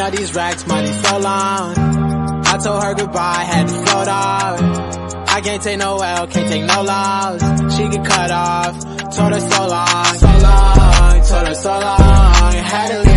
all these racks, money so long. I told her goodbye, had to float off. I can't take no L, can't take no loss. She get cut off, told her so long, told her so long. Had to